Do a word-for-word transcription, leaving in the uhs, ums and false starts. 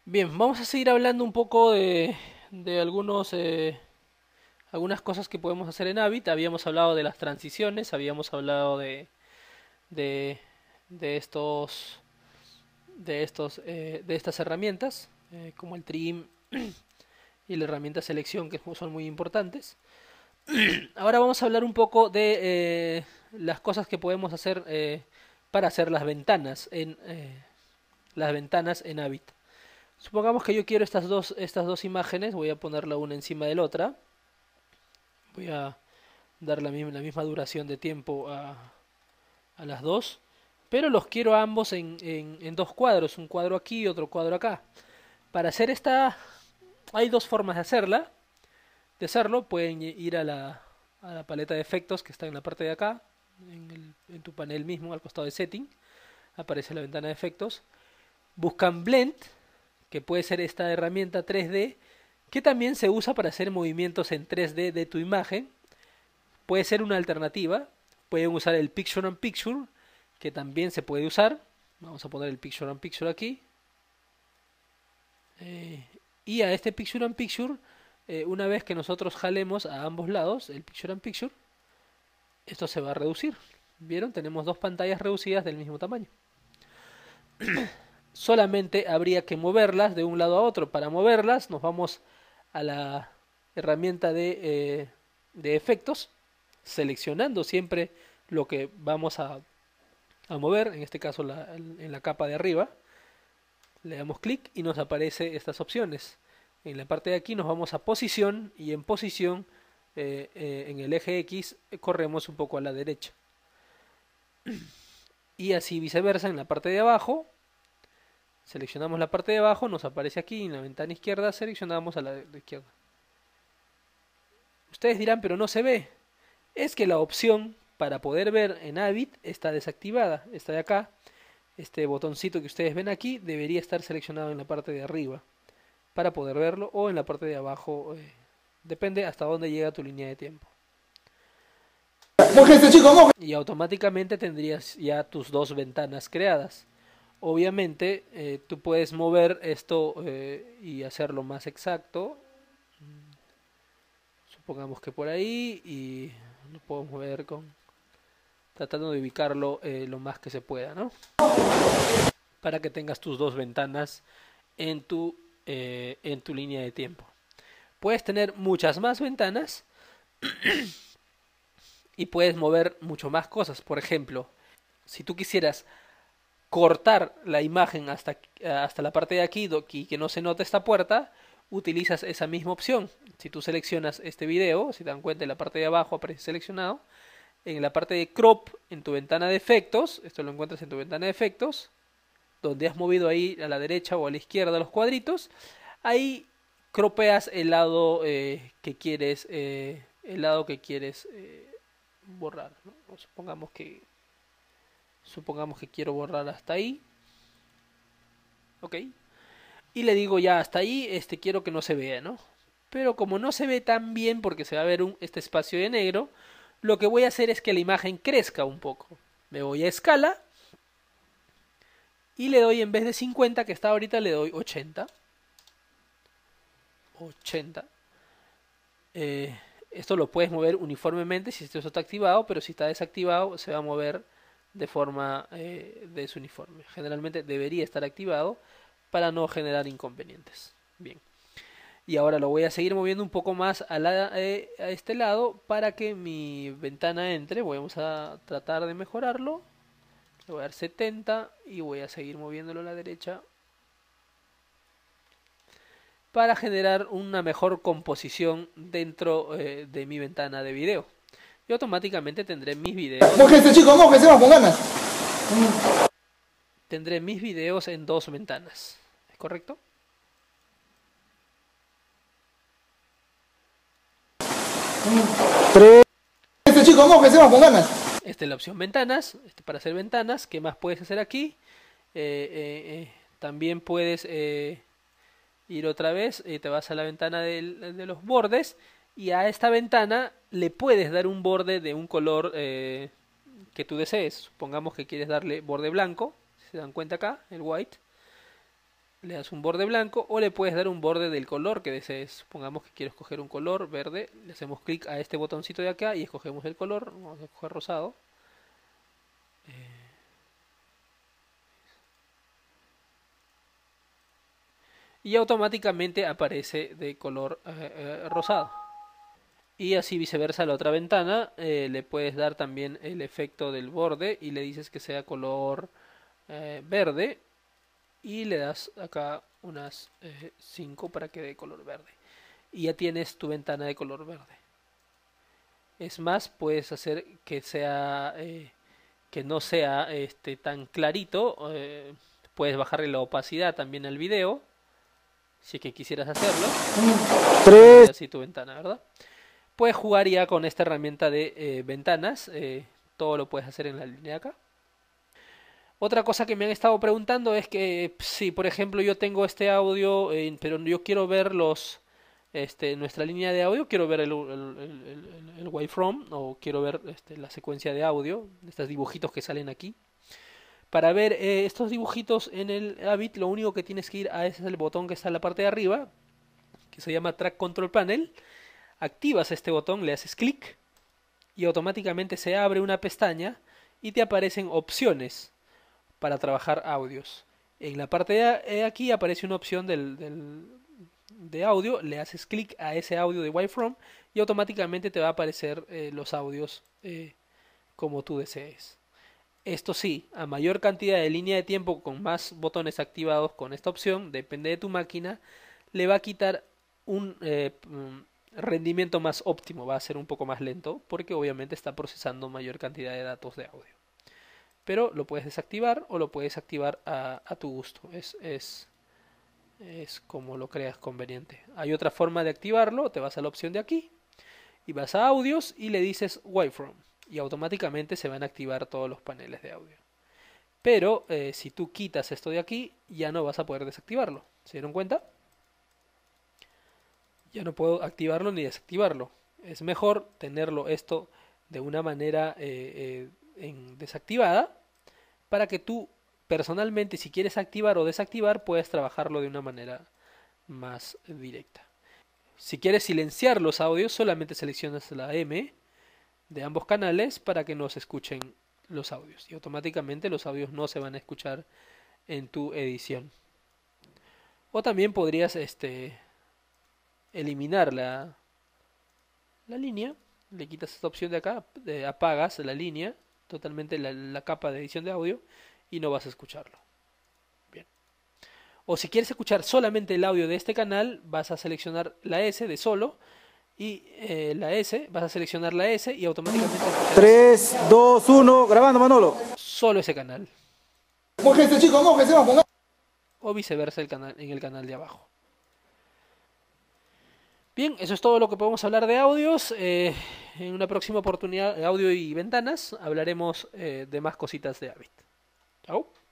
Bien, vamos a seguir hablando un poco de, de algunos, eh, algunas cosas que podemos hacer en Avid. Habíamos hablado de las transiciones, habíamos hablado de, de, de estos, de estos, eh, de estas herramientas, eh, como el trim y la herramienta selección, que son muy importantes. Ahora vamos a hablar un poco de eh, las cosas que podemos hacer eh, para hacer las ventanas en eh, las ventanas en Avid. Supongamos que yo quiero estas dos, estas dos imágenes, voy a ponerla una encima de la otra, voy a dar la misma, la misma duración de tiempo a, a las dos, pero los quiero a ambos en, en, en dos cuadros, un cuadro aquí y otro cuadro acá. Para hacer esta, hay dos formas de hacerla, de hacerlo, pueden ir a la, a la paleta de efectos que está en la parte de acá, en, el, en tu panel mismo, al costado de setting, aparece la ventana de efectos, buscan blend, que puede ser esta herramienta tres D, que también se usa para hacer movimientos en tres D de tu imagen. Puede ser una alternativa. Pueden usar el Picture in Picture, que también se puede usar. Vamos a poner el Picture in Picture aquí. Eh, y a este Picture in Picture, eh, una vez que nosotros jalemos a ambos lados el Picture in Picture, esto se va a reducir. ¿Vieron? Tenemos dos pantallas reducidas del mismo tamaño. Solamente habría que moverlas de un lado a otro. Para moverlas nos vamos a la herramienta de, eh, de efectos, seleccionando siempre lo que vamos a, a mover, en este caso la, en la capa de arriba. Le damos clic y nos aparece estas opciones. En la parte de aquí nos vamos a posición y en posición eh, eh, en el eje X eh, corremos un poco a la derecha. Y así viceversa en la parte de abajo. Seleccionamos la parte de abajo, nos aparece aquí en la ventana izquierda, seleccionamos a la de izquierda. Ustedes dirán, pero no se ve. Es que la opción para poder ver en Avid está desactivada. Está de acá. Este botoncito que ustedes ven aquí debería estar seleccionado en la parte de arriba para poder verlo, o en la parte de abajo. Eh, depende hasta dónde llega tu línea de tiempo. Y automáticamente tendrías ya tus dos ventanas creadas. Obviamente eh, tú puedes mover esto eh, y hacerlo más exacto. Supongamos que por ahí, y lo puedo mover con tratando de ubicarlo eh, lo más que se pueda, ¿no? Para que tengas tus dos ventanas en tu, eh, en tu línea de tiempo. Puedes tener muchas más ventanas y puedes mover mucho más cosas. Por ejemplo, si tú quisieras cortar la imagen hasta, hasta la parte de aquí y que no se note esta puerta, utilizas esa misma opción. Si tú seleccionas este video, si te dan cuenta, en la parte de abajo aparece seleccionado. En la parte de crop, en tu ventana de efectos, esto lo encuentras en tu ventana de efectos, donde has movido ahí a la derecha o a la izquierda los cuadritos, ahí cropeas el lado eh, que quieres, eh, el lado que quieres eh, borrar, ¿no? Supongamos que supongamos que quiero borrar hasta ahí, ok, y le digo ya hasta ahí, este quiero que no se vea, ¿no? Pero como no se ve tan bien porque se va a ver un, este espacio de negro, lo que voy a hacer es que la imagen crezca un poco. Me voy a escala y le doy, en vez de cincuenta que está ahorita, le doy ochenta. ochenta. Eh, esto lo puedes mover uniformemente si esto está activado, pero si está desactivado se va a mover de forma eh, desuniforme. Generalmente debería estar activado para no generar inconvenientes. Bien. Y ahora lo voy a seguir moviendo un poco más a, la, eh, a este lado para que mi ventana entre. Vamos a tratar de mejorarlo. Le voy a dar setenta y voy a seguir moviéndolo a la derecha para generar una mejor composición dentro eh, de mi ventana de video. Y automáticamente tendré mis videos. Mójese, chicos, mójese, vamos con ganas. Tendré mis videos en dos ventanas. ¿Es correcto? Tres. Este chico, mójese, vamos con ganas. Esta es la opción ventanas. Este para hacer ventanas. ¿Qué más puedes hacer aquí? Eh, eh, eh, también puedes eh, ir otra vez. Eh, te vas a la ventana de, de los bordes. Y a esta ventana le puedes dar un borde de un color eh, que tú desees. Supongamos que quieres darle borde blanco. Si se dan cuenta acá, el white. le das un borde blanco o le puedes dar un borde del color que desees. Supongamos que quiero escoger un color verde, le hacemos clic a este botoncito de acá y escogemos el color. Vamos a escoger rosado. Y automáticamente aparece de color eh, eh, rosado. Y así viceversa a la otra ventana, eh, le puedes dar también el efecto del borde y le dices que sea color eh, verde y le das acá unas cinco para que dé color verde y ya tienes tu ventana de color verde. Es más, puedes hacer que sea eh, que no sea este tan clarito, eh, puedes bajarle la opacidad también al video si es que quisieras hacerlo. tres. Así tu ventana, ¿verdad? Puedes jugar ya con esta herramienta de eh, ventanas, eh, todo lo puedes hacer en la línea de acá. Otra cosa que me han estado preguntando es que si por ejemplo yo tengo este audio, eh, pero yo quiero ver los, este, nuestra línea de audio, quiero ver el, el, el, el, el wavefront o quiero ver este, la secuencia de audio, estos dibujitos que salen aquí. Para ver eh, estos dibujitos en el Avid, lo único que tienes que ir a ese es el botón que está en la parte de arriba, que se llama Track Control Panel. Activas este botón, le haces clic y automáticamente se abre una pestaña y te aparecen opciones para trabajar audios. En la parte de aquí aparece una opción del, del, de audio, le haces clic a ese audio de wavefront y automáticamente te va a aparecer eh, los audios eh, como tú desees. Esto sí, a mayor cantidad de línea de tiempo con más botones activados con esta opción, depende de tu máquina, le va a quitar un eh, rendimiento más óptimo, va a ser un poco más lento porque obviamente está procesando mayor cantidad de datos de audio. Pero lo puedes desactivar o lo puedes activar a, a tu gusto, es, es, es como lo creas conveniente. Hay otra forma de activarlo, te vas a la opción de aquí y vas a audios y le dices wavefront y automáticamente se van a activar todos los paneles de audio. Pero eh, si tú quitas esto de aquí, ya no vas a poder desactivarlo. ¿Se dieron cuenta? Ya no puedo activarlo ni desactivarlo. Es mejor tenerlo esto de una manera eh, eh, en desactivada para que tú personalmente, si quieres activar o desactivar, puedas trabajarlo de una manera más directa. Si quieres silenciar los audios, solamente seleccionas la M de ambos canales para que no se escuchen los audios y automáticamente los audios no se van a escuchar en tu edición. O también podrías este, eliminar la, la línea, le quitas esta opción de acá, de, apagas la línea, totalmente la, la capa de edición de audio y no vas a escucharlo. Bien. O si quieres escuchar solamente el audio de este canal, vas a seleccionar la S de solo y eh, la S, vas a seleccionar la S y automáticamente tres, dos, uno, grabando Manolo. Solo ese canal. Mójese chicos, mójese, vamos. O viceversa el canal, en el canal de abajo. Bien, eso es todo lo que podemos hablar de audios. Eh, en una próxima oportunidad, audio y ventanas, hablaremos eh, de más cositas de Avid. Chao.